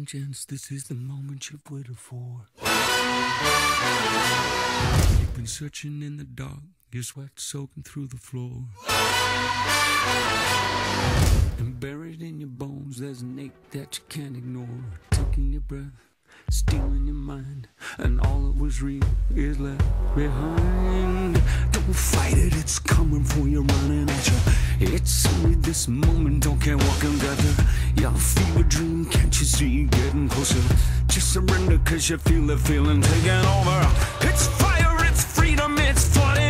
gents, this is the moment you've waited for. You've been searching in the dark, your sweat soaking through the floor. And buried in your bones, there's an ache that you can't ignore. Taking your breath, stealing your mind, and all that was real is left behind. Don't fight it, it's coming for you, running at you. It's only this moment, don't care what can gather. Your fever dream, can't you see it getting closer? Just surrender cause you feel the feeling taking over. It's fire, it's freedom, it's flooding